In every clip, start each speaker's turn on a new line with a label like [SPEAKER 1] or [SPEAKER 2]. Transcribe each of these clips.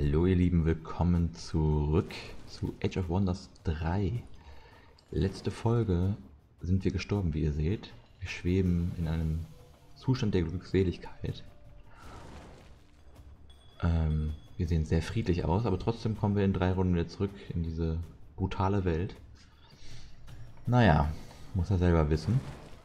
[SPEAKER 1] Hallo ihr Lieben, willkommen zurück zu Age of Wonders 3. Letzte Folge sind wir gestorben, wie ihr seht. Wir schweben in einem Zustand der Glückseligkeit. Wir sehen sehr friedlich aus, aber trotzdem kommen wir in 3 Runden wieder zurück in diese brutale Welt. Naja, muss er selber wissen.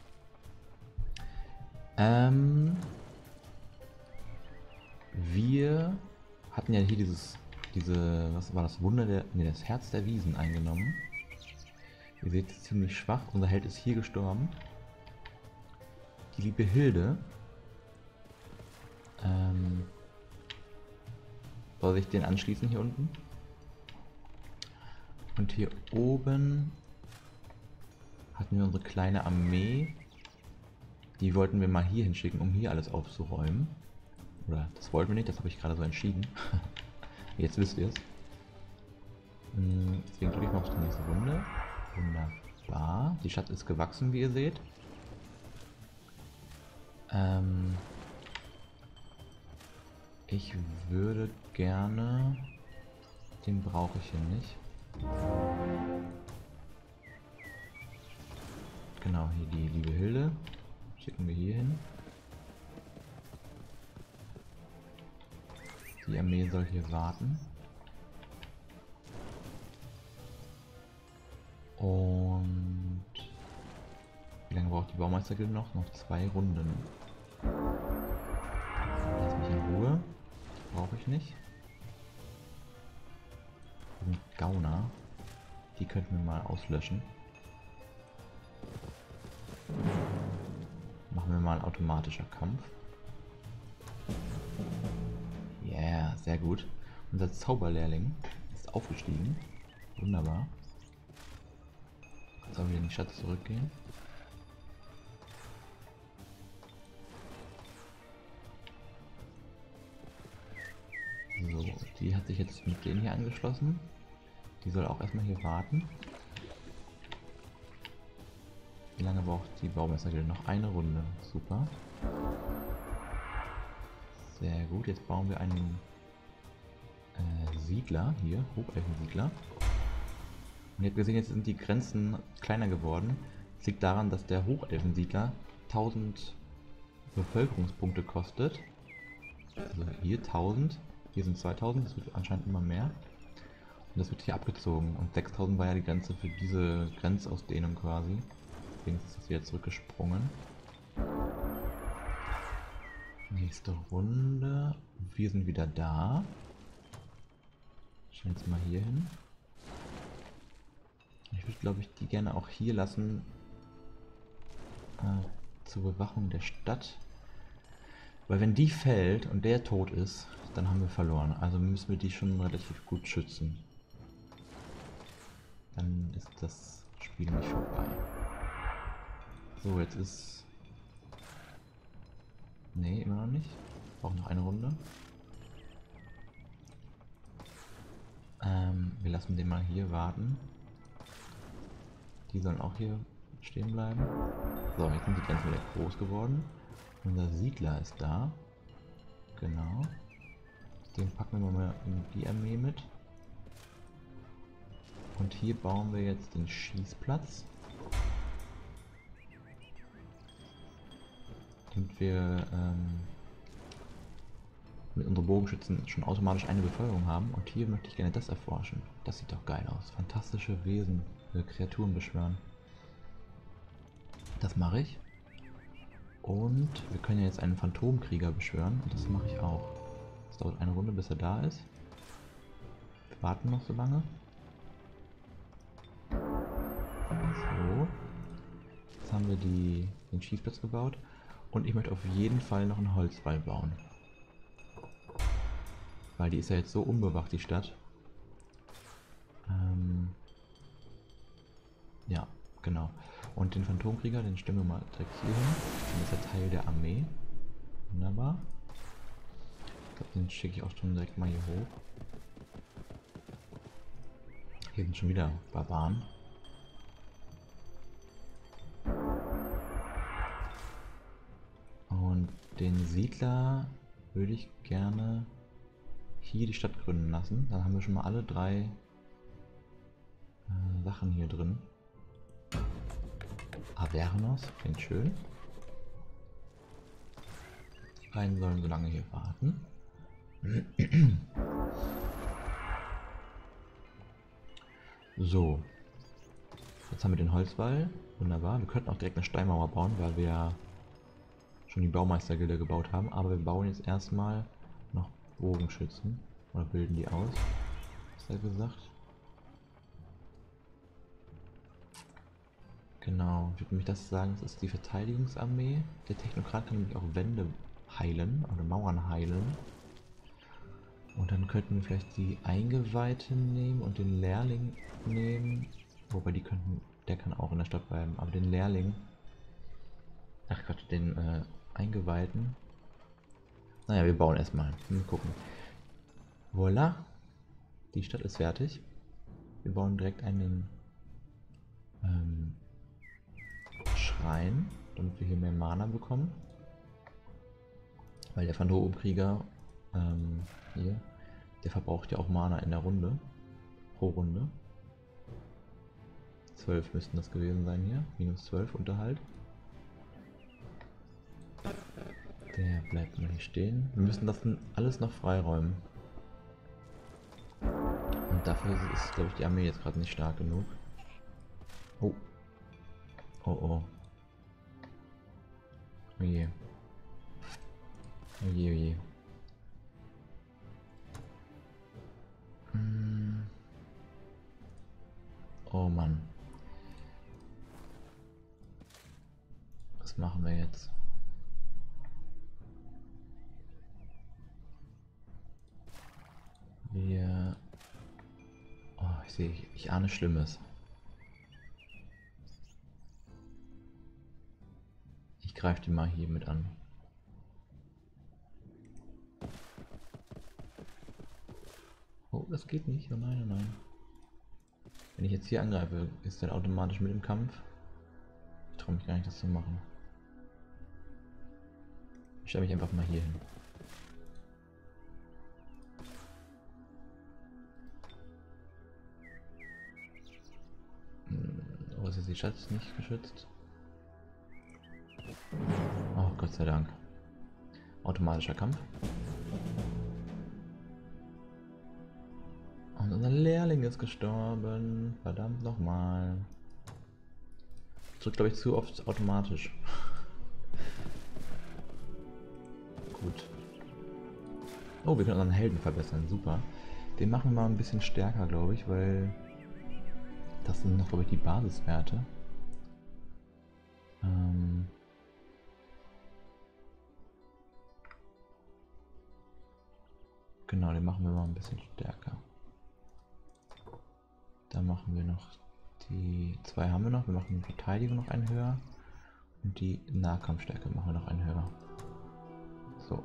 [SPEAKER 1] Wir hatten ja hier was war das Wunder das Herz der Wiesen eingenommen. Ihr seht, es ist ziemlich schwach. Unser Held ist hier gestorben. Die liebe Hilde. Soll sich den anschließen hier unten. Und hier oben hatten wir unsere kleine Armee. Die wollten wir mal hier hinschicken, um hier alles aufzuräumen. Oder das wollten wir nicht, das habe ich gerade so entschieden. Jetzt wisst ihr es. Deswegen drücke ich mal auf die nächste Runde. Wunderbar. Die Stadt ist gewachsen, wie ihr seht. Ich würde gerne... Den brauche ich hier nicht. Genau, hier die liebe Hilde. Schicken wir hier hin. Die Armee soll hier warten. Und wie lange braucht die Baumeistergilde noch? Noch 2 Runden. Lass mich in Ruhe. Das brauche ich nicht. Und Gauner. Die könnten wir mal auslöschen. Machen wir mal automatischer Kampf. Yeah, sehr gut. Unser Zauberlehrling ist aufgestiegen. Wunderbar. Jetzt sollen wir in die Stadt zurückgehen. So, die hat sich jetzt mit denen hier angeschlossen. Die soll auch erstmal hier warten. Wie lange braucht die Baumeistergilde? Noch eine Runde. Super. Sehr gut, jetzt bauen wir einen Siedler hier, Hochelfensiedler. Und ihr habt gesehen, jetzt sind die Grenzen kleiner geworden. Das liegt daran, dass der Hochelfensiedler 1000 Bevölkerungspunkte kostet. Also hier 1000, hier sind 2000, das wird anscheinend immer mehr. Und das wird hier abgezogen. Und 6000 war ja die Grenze für diese Grenzausdehnung quasi. Deswegen ist das wieder zurückgesprungen. Nächste Runde. Wir sind wieder da. Stellen jetzt mal hier hin. Ich würde, glaube ich, die gerne auch hier lassen. Zur Bewachung der Stadt. Weil wenn die fällt und der tot ist, dann haben wir verloren. Also müssen wir die schon relativ gut schützen. Dann ist das Spiel nicht vorbei. So, jetzt ist... Nee, immer noch nicht. Brauchen noch eine Runde. Wir lassen den mal hier warten. Die sollen auch hier stehen bleiben. So, jetzt sind die Grenzen wieder groß geworden. Unser Siedler ist da. Genau. Den packen wir mal in die Armee mit. Und hier bauen wir jetzt den Schießplatz. Und wir mit unseren Bogenschützen schon automatisch eine Befeuerung haben. Und hier möchte ich gerne das erforschen. Das sieht doch geil aus. Fantastische Wesen, Kreaturen beschwören. Das mache ich. Und wir können ja jetzt einen Phantomkrieger beschwören. Und das mache ich auch. Es dauert eine Runde, bis er da ist. Wir warten noch so lange. So. Jetzt haben wir den Schießplatz gebaut. Und ich möchte auf jeden Fall noch einen Holzwall bauen. Weil die ist ja jetzt so unbewacht, die Stadt. Ja, genau. Und den Phantomkrieger, den stellen wir mal direkt hier hin. Dann ist er Teil der Armee. Wunderbar. Ich glaube, den schicke ich auch schon direkt mal hier hoch. Hier sind schon wieder Barbaren. Und den Siedler würde ich gerne hier die Stadt gründen lassen. Dann haben wir schon mal alle 3 Sachen hier drin. Avernos, klingt schön. Die beiden sollen so lange hier warten. So. Jetzt haben wir den Holzwall. Wunderbar. Wir könnten auch direkt eine Steinmauer bauen, weil wir ja schon die Baumeistergilde gebaut haben. Aber wir bauen jetzt erstmal noch Bogenschützen. Oder bilden die aus. Was hat er gesagt? Genau. Ich würde nämlich das sagen, das ist die Verteidigungsarmee. Der Technokrat kann nämlich auch Wände heilen oder Mauern heilen. Und dann könnten wir vielleicht die Eingeweihten nehmen und den Lehrling nehmen. Wobei der kann auch in der Stadt bleiben. Aber den Lehrling, ach Gott, den Eingeweihten. Naja, wir bauen erstmal. Mal gucken. Voila. Die Stadt ist fertig. Wir bauen direkt einen Schrein, damit wir hier mehr Mana bekommen. Weil der Phantomkrieger hier, der verbraucht ja auch Mana in der Runde. Pro Runde. 12 müssten das gewesen sein hier. Minus 12 Unterhalt. Der bleibt mal hier stehen. Wir müssen das alles noch freiräumen. Und dafür ist, glaube ich, die Armee jetzt gerade nicht stark genug. Oh. Oh oh. Oh je. Oh je, oh je. Oh Mann. Was machen wir jetzt? Wir... Oh, ich ahne Schlimmes. Ich greife die mal hier mit an. Oh, das geht nicht. Oh nein, oh nein. Wenn ich jetzt hier angreife, ist der automatisch mit im Kampf. Ich traue mich gar nicht, das zu machen. Ich stelle mich einfach mal hier hin. Oh, ist jetzt die Stadt nicht geschützt? Oh, Gott sei Dank. Automatischer Kampf. Und unser Lehrling ist gestorben. Verdammt nochmal. Drückt, glaube ich, zu oft automatisch. Gut. Oh, wir können unseren Helden verbessern. Super. Den machen wir mal ein bisschen stärker, glaube ich, weil das sind noch, glaube ich, die Basiswerte. Genau, den machen wir mal ein bisschen stärker. Dann machen wir noch die 2 haben wir noch. Wir machen die Verteidigung noch einen höher. Und die Nahkampfstärke machen wir noch einen höher. So.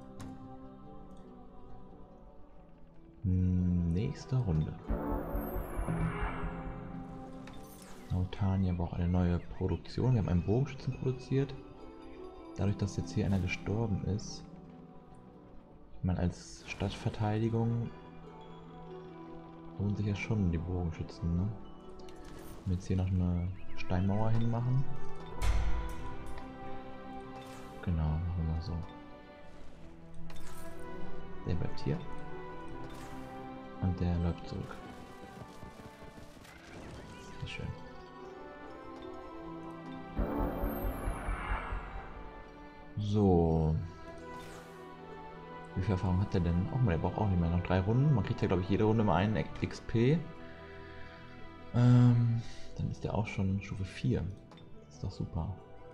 [SPEAKER 1] Nächste Runde. Nautania braucht eine neue Produktion. Wir haben einen Bogenschützen produziert. Dadurch, dass jetzt hier einer gestorben ist, ich meine, als Stadtverteidigung lohnt sich ja schon die Bogenschützen, ne? Und jetzt hier noch eine Steinmauer hinmachen. Genau, machen wir mal so. Der bleibt hier. Und der läuft zurück. Sehr schön. So. Wie viel Erfahrung hat der denn? Oh, der braucht auch nicht mehr. Noch 3 Runden. Man kriegt ja, glaube ich, jede Runde mal einen XP. Dann ist der auch schon Stufe 4. Das ist doch super.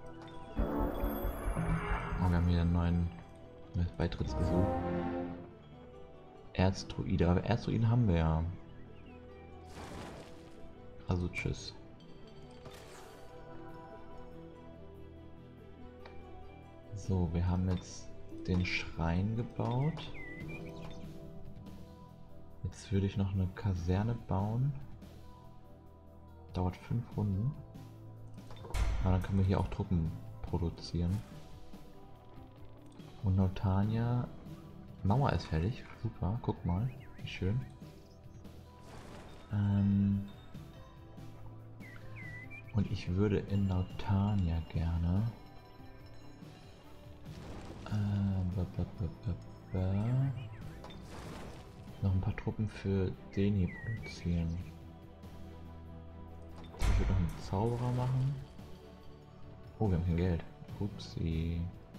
[SPEAKER 1] Oh, wir haben hier einen neuen Beitrittsgesuch. Erzdruide. Aber Erzdruiden haben wir ja. Also tschüss. So, wir haben jetzt den Schrein gebaut. Jetzt würde ich noch eine Kaserne bauen. Dauert 5 Runden. Aber dann können wir hier auch Truppen produzieren. Und Nautania Mauer ist fertig. Super, guck mal. Wie schön. Und ich würde in Lautania gerne noch ein paar Truppen für den hier produzieren. Ich würde noch einen Zauberer machen. Oh, wir haben kein Geld. Upsi.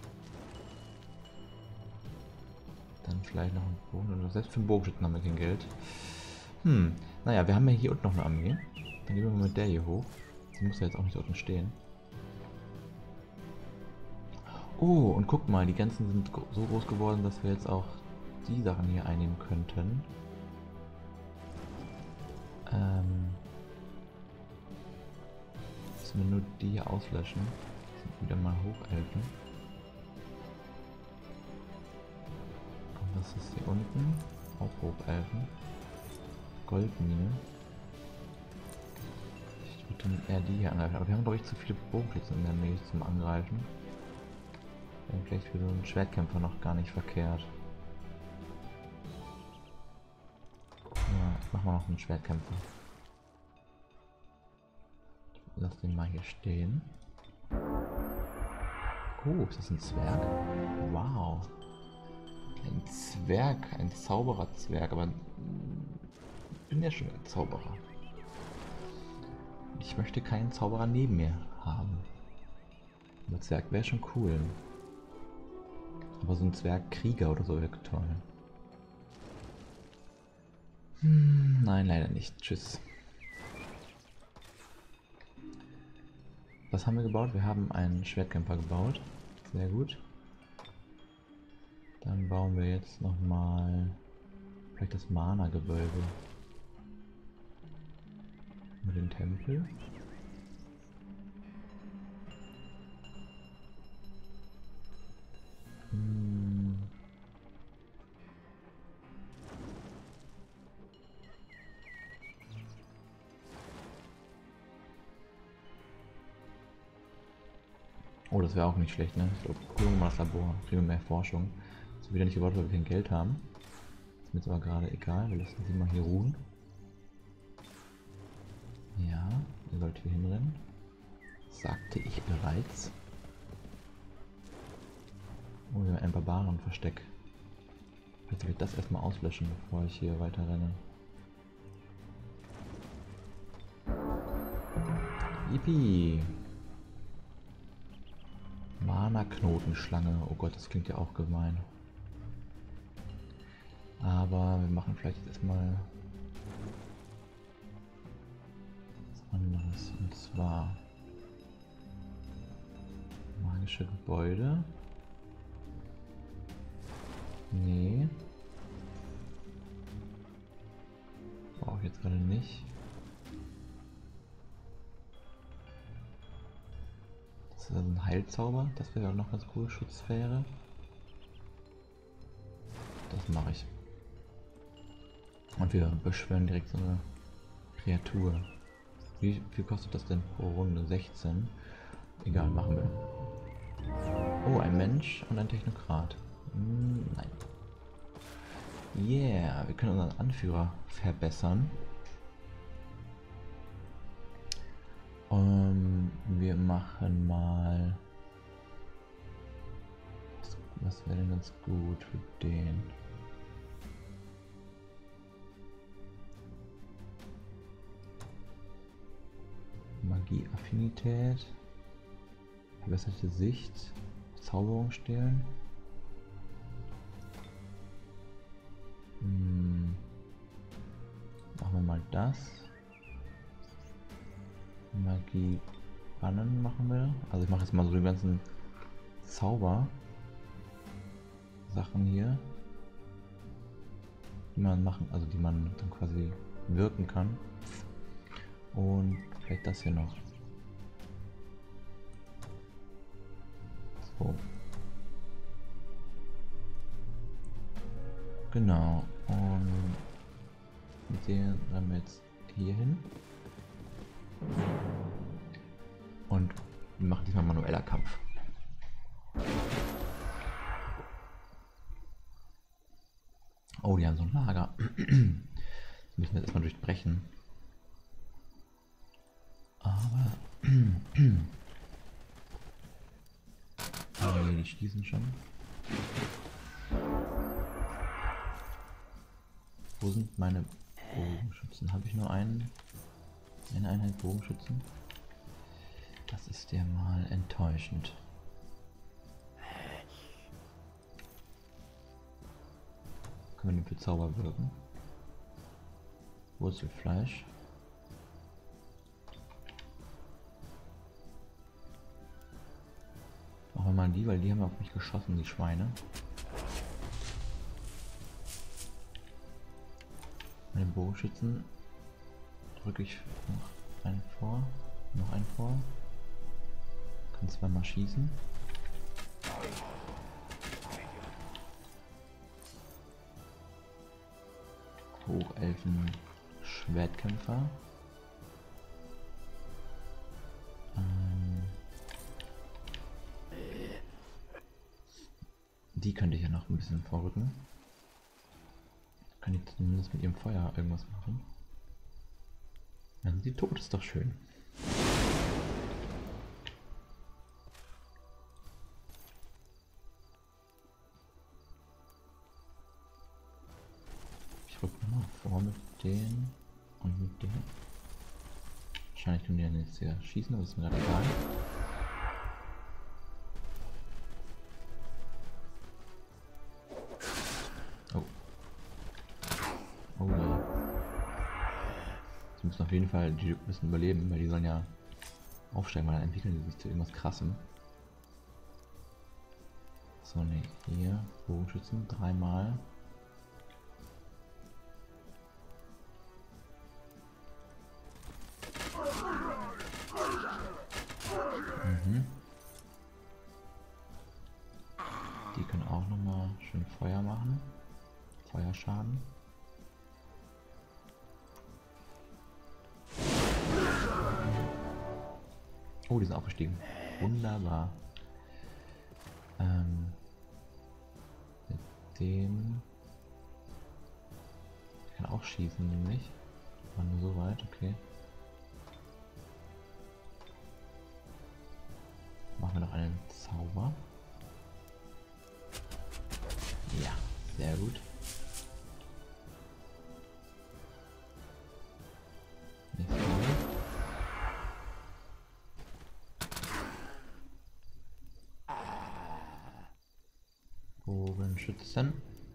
[SPEAKER 1] Dann vielleicht noch einen Bogen. Oder selbst für einen Bogenschützen haben wir kein Geld. Naja, wir haben ja hier unten noch eine Armee. Dann gehen wir mal mit der hier hoch. Die muss ja jetzt auch nicht unten stehen. Oh, und guck mal, die Grenzen sind so groß geworden, dass wir jetzt auch die Sachen hier einnehmen könnten. Müssen wir nur die hier auslöschen. Das sind wieder mal Hochelfen. Und was ist hier unten? Auch Hochelfen. Goldmine. Ich würde dann eher die hier angreifen, aber wir haben glaube ich zu viele Bogenschützen in der Nähe zum Angreifen. Wäre vielleicht für so einen Schwertkämpfer noch gar nicht verkehrt. Ja, ich mach mal noch einen Schwertkämpfer. Lass den mal hier stehen. Oh, ist das ein Zwerg? Wow. Ein Zwerg, ein Zauberer-Zwerg, aber ich bin ja schon ein Zauberer. Ich möchte keinen Zauberer neben mir haben. Aber Zwerg wäre schon cool. Aber so ein Zwergkrieger oder so wäre toll. Nein, leider nicht. Tschüss. Was haben wir gebaut? Wir haben einen Schwertkämpfer gebaut. Sehr gut. Dann bauen wir jetzt nochmal vielleicht das Mana-Gewölbe. Mit dem Tempel. Oh, das wäre auch nicht schlecht, ne? Ich glaube, gucken wir mal das Labor. Kriegen wir mehr Forschung. Das ist wieder nicht gebaut, weil wir kein Geld haben. Ist mir jetzt aber gerade egal. Wir lassen sie mal hier ruhen. Ja, ihr sollt hier hinrennen. Sagte ich bereits. Oh, wir haben ein Barbarenversteck. Vielleicht soll ich das erstmal auslöschen, bevor ich hier weiter renne. Yippie! Mana-Knotenschlange. Oh Gott, das klingt ja auch gemein. Aber wir machen vielleicht jetzt erstmal was anderes. Und zwar magische Gebäude. Nee. Brauche ich jetzt gerade nicht. Das ist also ein Heilzauber. Das wäre auch noch ganz cool. Schutzsphäre. Das mache ich. Und wir beschwören direkt so eine Kreatur. Wie viel kostet das denn pro Runde? 16. Egal, machen wir. Oh, ein Mensch und ein Technokrat. Nein. Yeah, wir können unseren Anführer verbessern. Wir machen mal... Was wäre denn ganz gut für den? Magie-Affinität. Verbesserte Sicht. Zauberung stehlen. Machen wir mal das. Magie bannen machen wir. Also ich mache jetzt mal so die ganzen Zauber Sachen hier, die man machen, also die man dann quasi wirken kann. Und vielleicht das hier noch. So. Genau. Und mit denen rennen wir jetzt hier hin. Und wir machen diesmal manueller Kampf. Oh, die haben so ein Lager. Das müssen wir jetzt erstmal durchbrechen. Aber... oh nee, die schießen schon. Wo sind meine Bogenschützen? Habe ich nur eine Einheit Bogenschützen? Das ist ja mal enttäuschend. Können wir den für Zauber wirken? Wurzelfleisch. Machen wir mal die, weil die haben auf mich geschossen, die Schweine. Mit den Bogenschützen drücke ich noch einen vor. Noch einen vor. Kann zweimal schießen. Hochelfen Schwertkämpfer. Die könnte ich ja noch ein bisschen vorrücken. Kann ich zumindest mit ihrem Feuer irgendwas machen. Dann sie tot, ist doch schön. Ich rück nochmal vor mit denen und mit denen. Wahrscheinlich können die ja jetzt hier schießen, aber ist mir gerade egal. Oh ja. Sie müssen auf jeden Fall, die müssen überleben, weil die sollen ja aufsteigen, weil dann entwickeln die sich zu irgendwas Krassem. So, ne, hier, Bogenschützen, dreimal. Die können auch nochmal schön Feuer machen. Feuerschaden. Oh, die sind aufgestiegen. Wunderbar. Mit dem... Ich kann auch schießen, nämlich. Aber nur so weit, okay. Machen wir noch einen Zauber. Ja, sehr gut. Nächste Mal. Bogenschützen.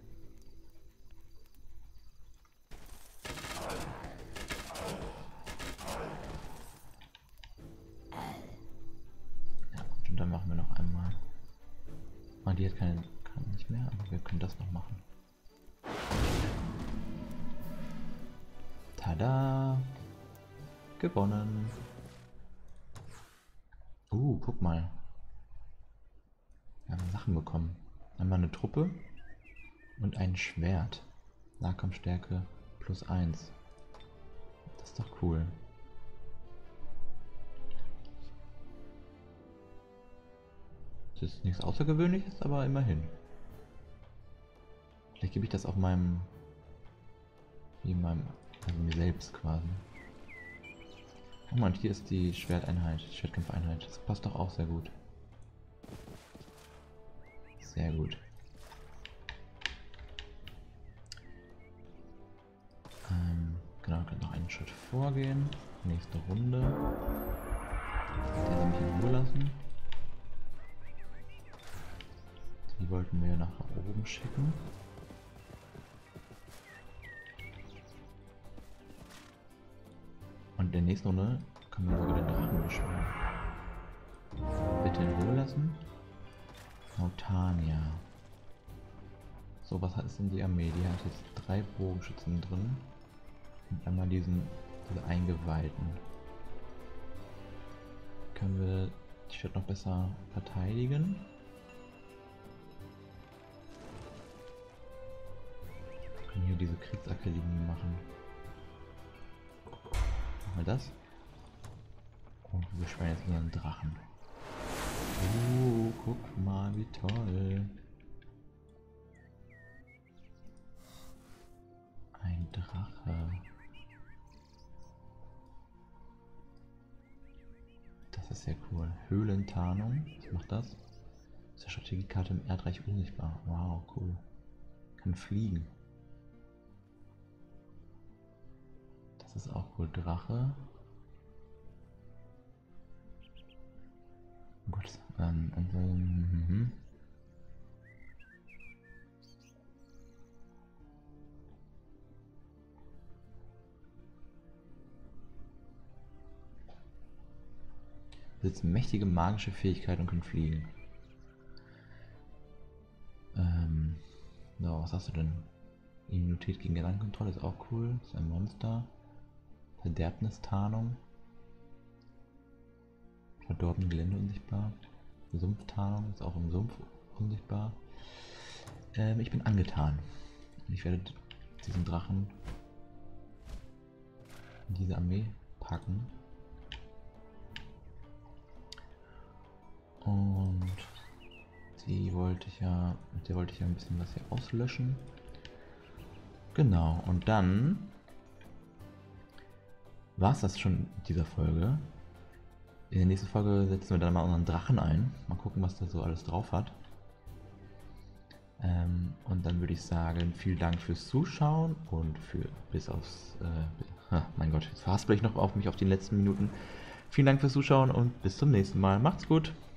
[SPEAKER 1] Ja, und dann machen wir noch einmal. Ah, die hat kann nicht mehr, aber wir können das noch machen. Tada! Gewonnen! Guck mal. Wir haben Sachen bekommen. Einmal eine Truppe und ein Schwert. Nahkampfstärke +1. Das ist doch cool. Das ist nichts Außergewöhnliches, aber immerhin. Vielleicht gebe ich das auf meinem... also mir selbst quasi. Oh Mann, hier ist die Schwerteinheit, die Schwertkampfeinheit. Das passt doch auch sehr gut. Sehr gut. Genau, wir können noch einen Schritt vorgehen. Nächste Runde. Der soll mich in Ruhe lassen. Die wollten wir nach oben schicken. Und in der nächsten Runde können wir sogar den Drachen beschwören. Bitte in Ruhe lassen. Nautania. So, was ist denn die Armee? Die hat jetzt 3 Bogenschützen drin. Und einmal diese Eingeweihten. Können wir die Stadt noch besser verteidigen? Wir können hier diese Kriegsakademie machen. Machen wir das? Und wir beschwören jetzt unseren Drachen. Guck mal, wie toll. ist sehr cool. Höhlentarnung. Was macht das? Ist der Strategiekarte im Erdreich unsichtbar. Wow, cool. Kann fliegen. Das ist auch cool. Drache. Gut. Und so. Besitzen mächtige magische Fähigkeiten und können fliegen. So, was hast du denn? Immunität gegen Gedankenkontrolle ist auch cool. Das ist ein Monster. Verderbnistarnung. Verdorbene Gelände unsichtbar. Sumpftarnung ist auch im Sumpf unsichtbar. Ich bin angetan. Ich werde diesen Drachen in diese Armee packen. Und mit der wollte ich ja ein bisschen was hier auslöschen. Genau, und dann war es das schon mit dieser Folge. In der nächsten Folge setzen wir dann mal unseren Drachen ein. Mal gucken, was der so alles drauf hat. Und dann würde ich sagen, vielen Dank fürs Zuschauen und bis aufs... mein Gott, jetzt verhaspel ich noch auf mich auf die letzten Minuten. Vielen Dank fürs Zuschauen und bis zum nächsten Mal. Macht's gut!